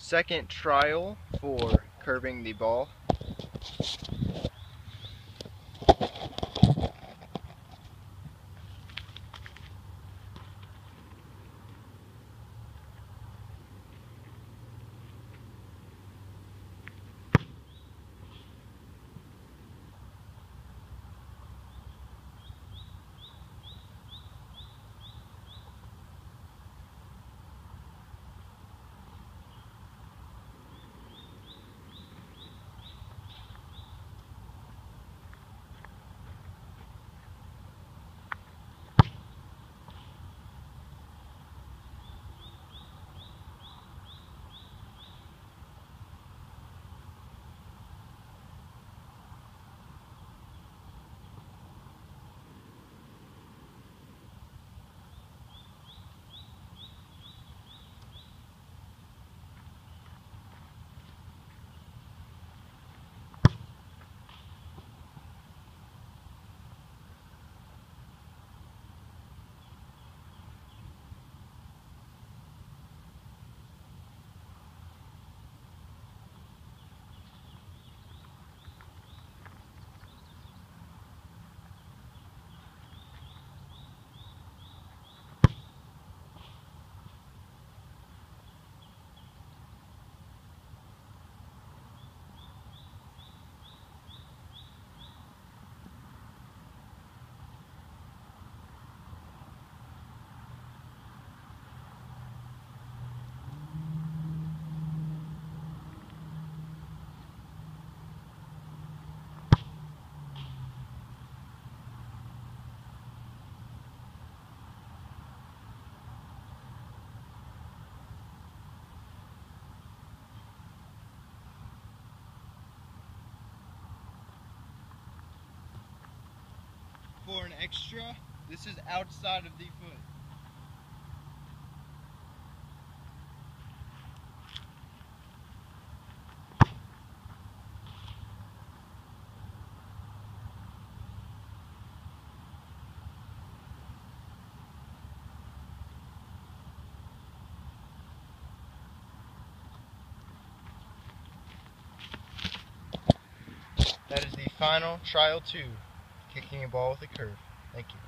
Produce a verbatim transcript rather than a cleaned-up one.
second trial for curving the ball. For an extra, this is outside of the foot. That is the final trial two, kicking a ball with a curve. Thank you.